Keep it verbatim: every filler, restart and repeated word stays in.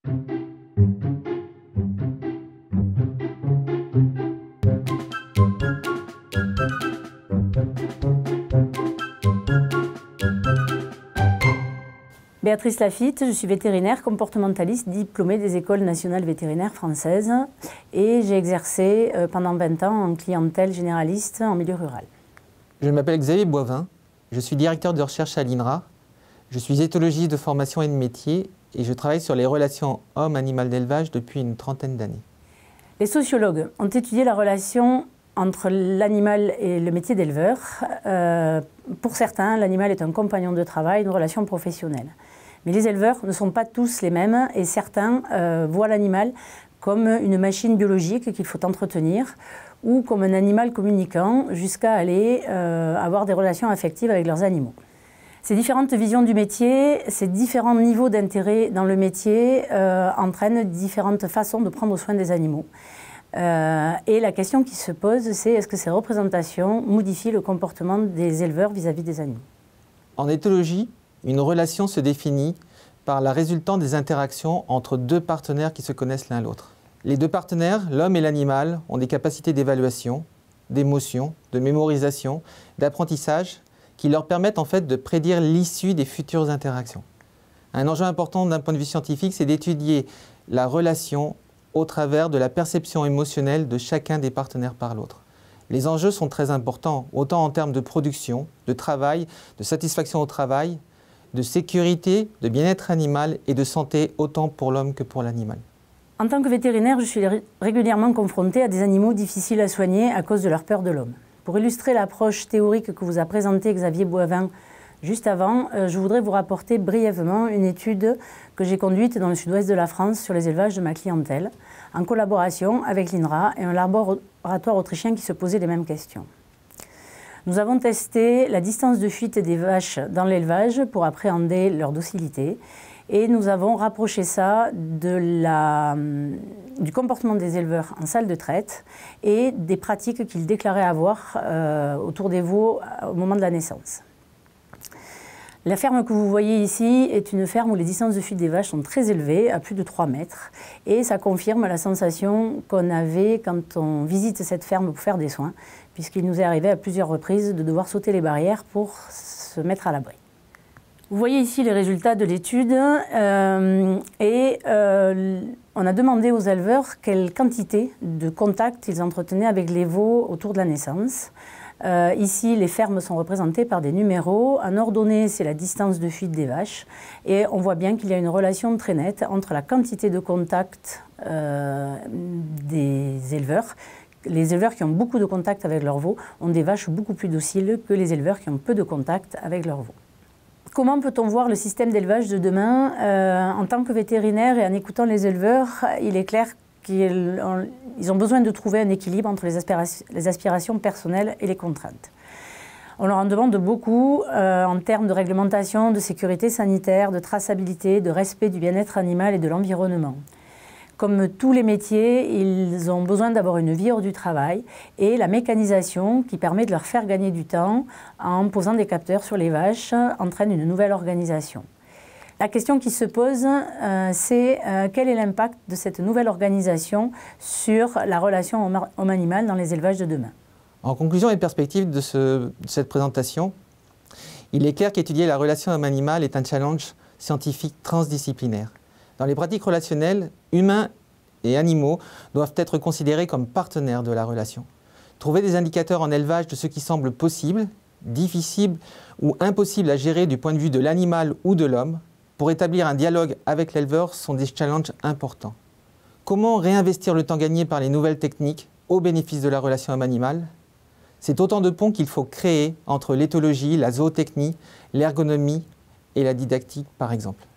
Béatrice Lafitte, je suis vétérinaire comportementaliste diplômée des écoles nationales vétérinaires françaises et j'ai exercé pendant vingt ans en clientèle généraliste en milieu rural. Je m'appelle Xavier Boivin, je suis directeur de recherche à l'I N R A, je suis éthologiste de formation et de métier et je travaille sur les relations homme-animal d'élevage depuis une trentaine d'années. Les sociologues ont étudié la relation entre l'animal et le métier d'éleveur. Euh, pour certains, l'animal est un compagnon de travail, une relation professionnelle. Mais les éleveurs ne sont pas tous les mêmes et certains euh, voient l'animal comme une machine biologique qu'il faut entretenir ou comme un animal communicant jusqu'à aller euh, avoir des relations affectives avec leurs animaux. Ces différentes visions du métier, ces différents niveaux d'intérêt dans le métier euh, entraînent différentes façons de prendre soin des animaux. Euh, et la question qui se pose, c'est est-ce que ces représentations modifient le comportement des éleveurs vis-à-vis des animaux? En éthologie, une relation se définit par la résultante des interactions entre deux partenaires qui se connaissent l'un l'autre. Les deux partenaires, l'homme et l'animal, ont des capacités d'évaluation, d'émotion, de mémorisation, d'apprentissage qui leur permettent en fait de prédire l'issue des futures interactions. Un enjeu important d'un point de vue scientifique, c'est d'étudier la relation au travers de la perception émotionnelle de chacun des partenaires par l'autre. Les enjeux sont très importants, autant en termes de production, de travail, de satisfaction au travail, de sécurité, de bien-être animal et de santé, autant pour l'homme que pour l'animal. En tant que vétérinaire, je suis régulièrement confrontée à des animaux difficiles à soigner à cause de leur peur de l'homme. Pour illustrer l'approche théorique que vous a présentée Xavier Boivin juste avant, je voudrais vous rapporter brièvement une étude que j'ai conduite dans le sud-ouest de la France sur les élevages de ma clientèle, en collaboration avec l'I N R A et un laboratoire autrichien qui se posait les mêmes questions. Nous avons testé la distance de fuite des vaches dans l'élevage pour appréhender leur docilité et nous avons rapproché ça de la, du comportement des éleveurs en salle de traite et des pratiques qu'ils déclaraient avoir euh, autour des veaux au moment de la naissance. La ferme que vous voyez ici est une ferme où les distances de fuite des vaches sont très élevées, à plus de trois mètres. Et ça confirme la sensation qu'on avait quand on visite cette ferme pour faire des soins, puisqu'il nous est arrivé à plusieurs reprises de devoir sauter les barrières pour se mettre à l'abri. Vous voyez ici les résultats de l'étude euh, et euh, on a demandé aux éleveurs quelle quantité de contacts ils entretenaient avec les veaux autour de la naissance. Euh, ici, les fermes sont représentées par des numéros. En ordonnée, c'est la distance de fuite des vaches. Et on voit bien qu'il y a une relation très nette entre la quantité de contacts euh, des éleveurs. Les éleveurs qui ont beaucoup de contacts avec leurs veaux ont des vaches beaucoup plus dociles que les éleveurs qui ont peu de contacts avec leurs veaux. Comment peut-on voir le système d'élevage de demain? euh, En tant que vétérinaire et en écoutant les éleveurs, il est clair qu'ils ont besoin de trouver un équilibre entre les aspirations, les aspirations personnelles et les contraintes. On leur en demande beaucoup euh, en termes de réglementation, de sécurité sanitaire, de traçabilité, de respect du bien-être animal et de l'environnement. Comme tous les métiers, ils ont besoin d'avoir une vie hors du travail et la mécanisation qui permet de leur faire gagner du temps en posant des capteurs sur les vaches entraîne une nouvelle organisation. La question qui se pose, euh, c'est euh, quel est l'impact de cette nouvelle organisation sur la relation homme-animal dans les élevages de demain? En conclusion et perspective de, ce, de cette présentation, il est clair qu'étudier la relation homme-animal est un challenge scientifique transdisciplinaire. Dans les pratiques relationnelles, humains et animaux doivent être considérés comme partenaires de la relation. Trouver des indicateurs en élevage de ce qui semble possible, difficile ou impossible à gérer du point de vue de l'animal ou de l'homme, pour établir un dialogue avec l'éleveur sont des challenges importants. Comment réinvestir le temps gagné par les nouvelles techniques au bénéfice de la relation homme-animal? C'est autant de ponts qu'il faut créer entre l'éthologie, la zootechnie, l'ergonomie et la didactique, par exemple.